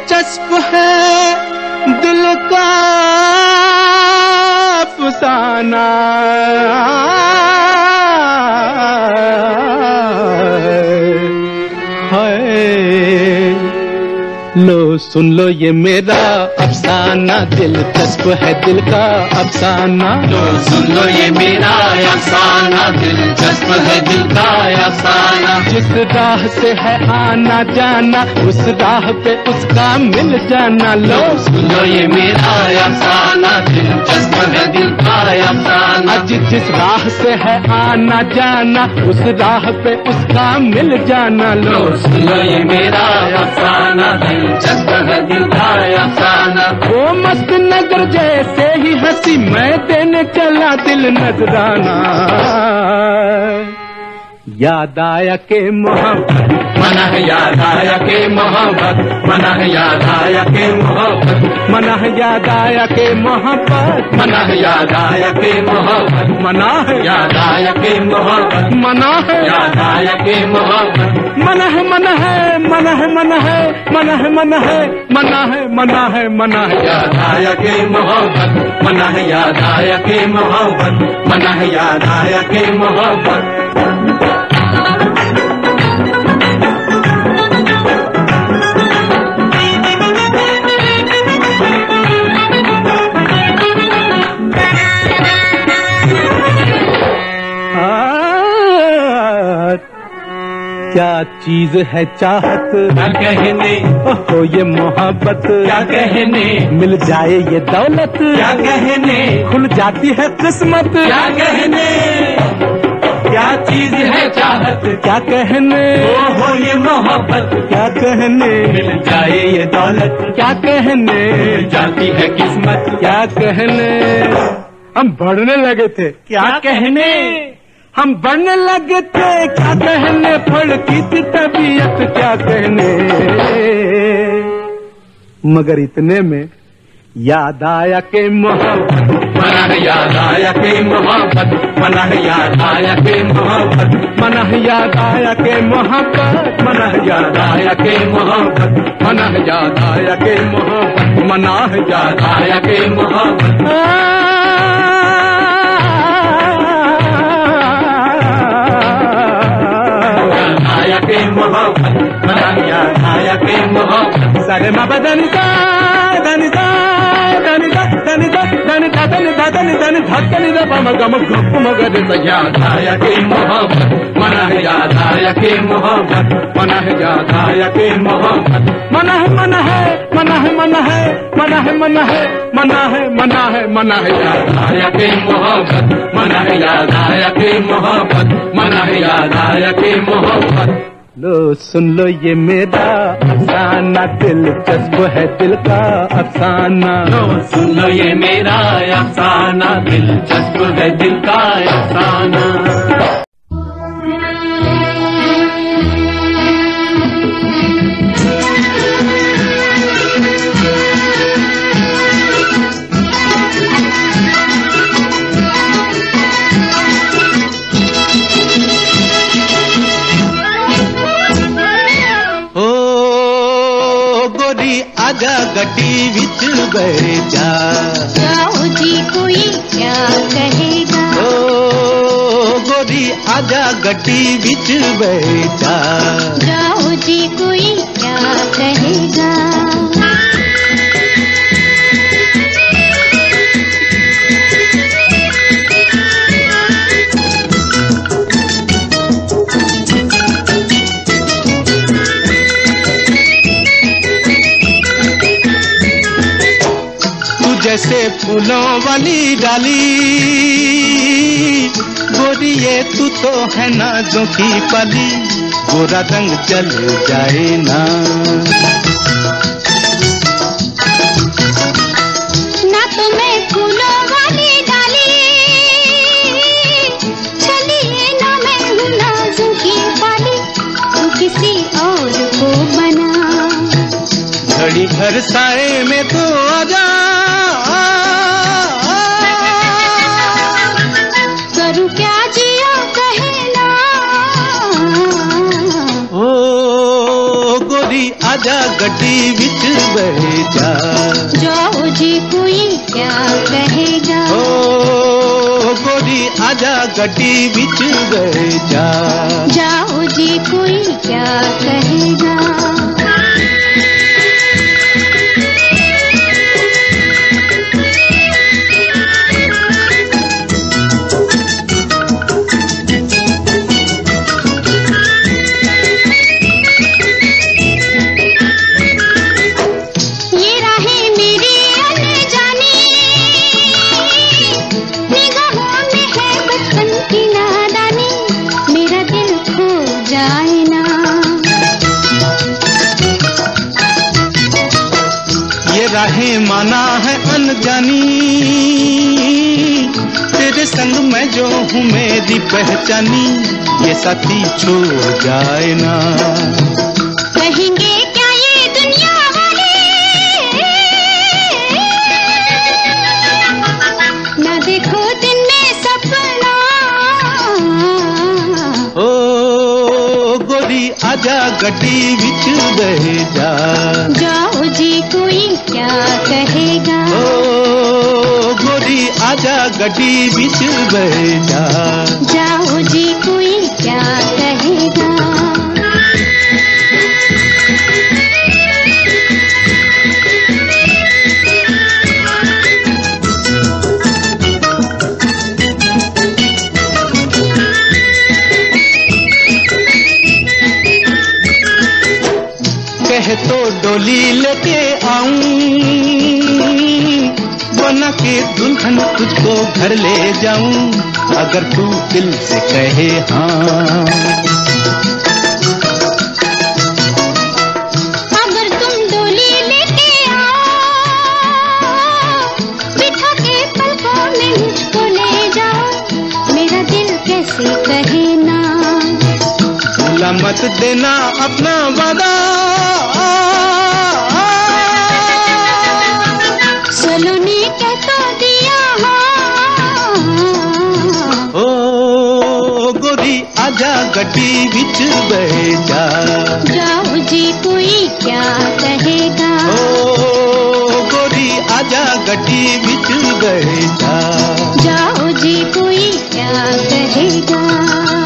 दिलचस्प है दिल का अफसाना, लो सुन लो ये मेरा अफसाना, दिलचस्प है दिल का अफसाना। लो सुन लो ये मेरा अफसाना, दिलचस्प है दिल का अफसाना। जिस राह से है आना जाना, उस राह पे उसका मिल जाना। लो सुन लो ये मेरा अफसाना, दिलचस्प है दिल का अफसाना। जिस राह से है आना जाना, उस राह पे उसका मिल जाना। लो सुन लो ये मेरा अफसाना, दिलचस्प है दिल का अफसाना। वो मस्त नगर जैसे ही हंसी मैं देने चला दिल नजराना। याद आया के मोहब्बत, मना है याद आया के मोहब्बत, मना है याद आया के मोहब्बत, मना है याद आया के मोहब्बत, मना है याद आया के मोहब्बत, मना है याद आया के मोहब्बत, मना है याद आया के मोहब्बत। मना है मना है मना है मना है मना है मना है मना है मना है मना है याद आया के मोहब्बत, मना है याद आया के मोहब्बत, मना है याद आया के मोहब्बत। क्या चीज है चाहत, क्या कहने, ओहो ये मोहब्बत, क्या कहने, मिल जाए ये दौलत, क्या कहने, खुल जाती है किस्मत, क्या कहने। क्या चीज है चाहत, क्या कहने, ओहो ये मोहब्बत, क्या कहने, मिल जाए ये दौलत, क्या कहने, मिल जाती है किस्मत, क्या कहने। हम बढ़ने लगे थे, क्या कहने, हम बढ़ने लगे थे, क्या कहने, फड़की थी तबीयत, क्या कहने। मगर इतने में याद आया के मोहब्बत, मना है याद आया के मोहब्बत, मना है याद आया के मोहब्बत, मना है याद आया के मोहब्बत, मना है याद आया के मोहब्बत, मना है याद आया के मोहब्बत, मना है याद आया के मोहब्बत। के मोहब्बत, मना याद आया के मोहब्बत। सारे माँ बदनी दा दनी दा दनी दा दनी दा दनी दा दनी दा दनी दनी धक्कनी दा पम गम गप मगर याद आया के मोहब्बत, मना याद आया के मोहब्बत, मना याद आया के मोहब्बत। मना है मना है मना है मना है मना है मना है मना है मना है मना है याद आया के मोहब्बत, मना याद आया के मोहब्बत, मना याद आया के मोहब्बत। लो सुन लो ये मेरा अफसाना, दिलचस्प है दिल का अफसाना। लो सुन लो ये मेरा अफसाना, दिलचस्प है दिल का अफसाना। आजा गड्डी विच गए जा, जाओ जी कोई क्या कहेगा। ओ गोरी आजा गड्डी विच गए जा, जाओ जी कोई क्या कहेगा। जैसे फूलों वाली डाली, गोरी ये तू तो है नाजों की पली, गोरा रंग चल जाए ना। ना तो मैं फूलों वाली डाली, चलिए ना मैं हूँ नाजों की पली, तू किसी और को बना। घड़ी भर साए में तो आजा, करूँ क्या जिया कहना। ओ गोरी आजा गड्डी विच बह जा। जाओ जी कोई क्या कहेगा। ओ गोरी आजा गड्डी विच बह जा। जाओ जी कोई क्या कहेगा। राहें माना है अनजानी, तेरे संग मैं जो हूँ मेरी पहचानी, ये साथी छोड़ जाए ना। कहेंगे क्या ये दुनिया वाले, ना देखो दिन में सपना। ओ गोरी आजा गड्डी विच बह जा। जाओ जी कोई क्या कहेगा। ओ गोरी आजा गड्डी विच बह जा। जाओ जी कोई क्या कहेगा। कहे तो डोली लेके आऊं, बना के दुल्हन तुझको घर ले जाऊं, अगर तू दिल से कहे हाँ। अगर तुम डोली लेके आओ, बिठा के पलकों में मुझको ले जाओ, मेरा दिल कैसे कहे ना। भूला मत देना अपना वादा, चलो ने कह तो दिया हाँ। ओ गोरी आजा गड्डी विच बह जा। जाओ जी कोई क्या कहेगा। ओ गोरी आजा गड्डी विच बह जा। जाओ जी कोई क्या कहेगा।